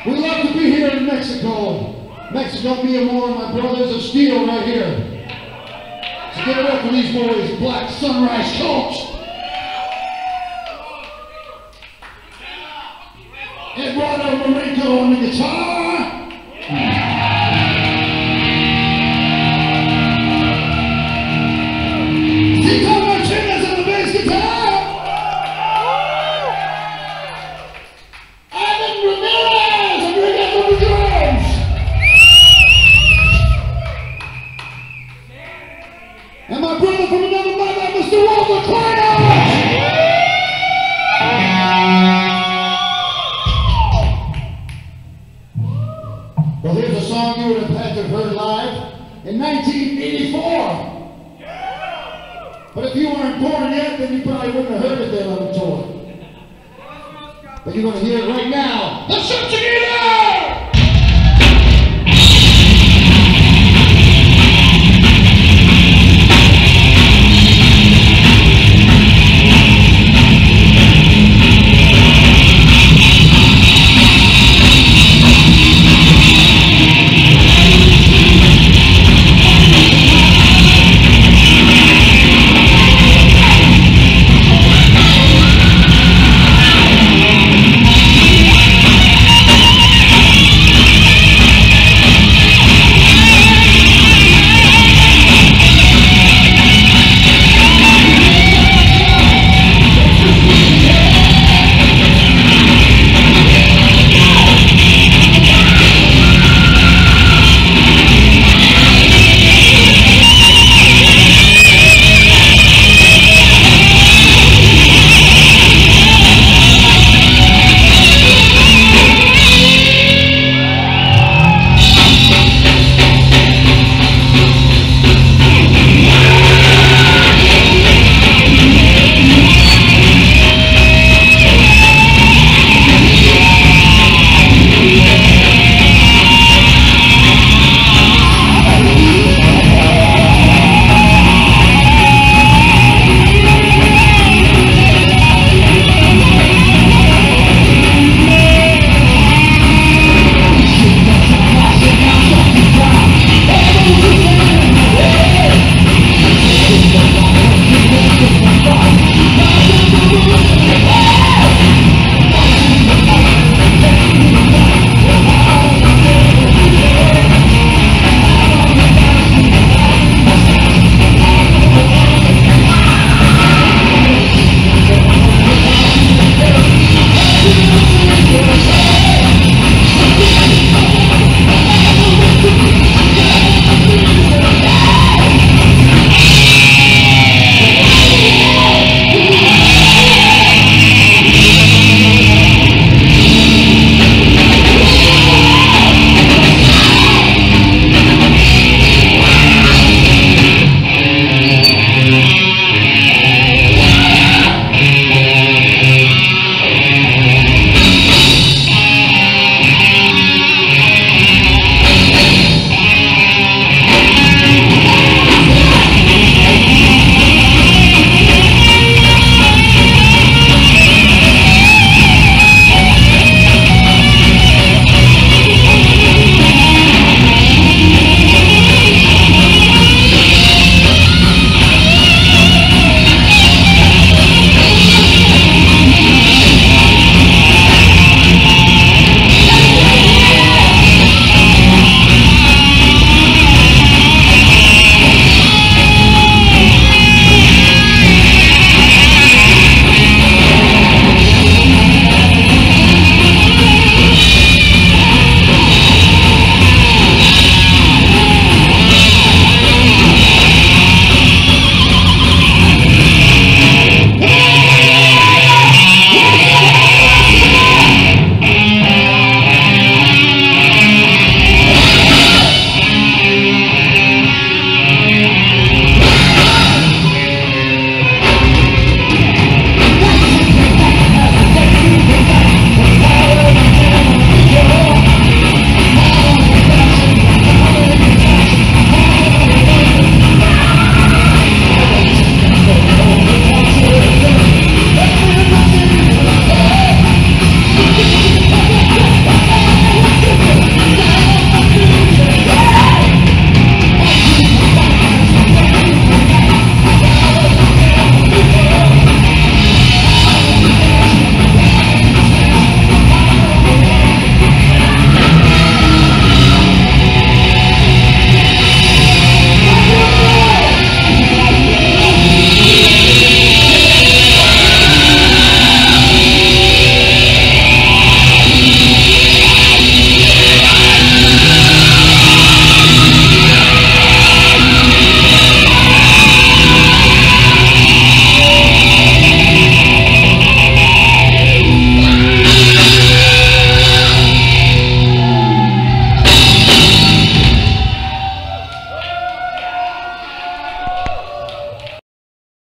We love to be here in Mexico. Mexico being one of my brothers of steel right here. So give it up for these boys, Black Sunrise Coach. Eduardo Marenco on the guitar. Tito Martinez on the bass guitar. Ivan Ramirez on the drums. And my brother from another mother, Mr. Walter Corner. Well, here's a song you would have had to have heard live in 1984. But if you weren't born yet, then you probably wouldn't have heard it there on the tour. But you're going to hear it right now. The Subsidies!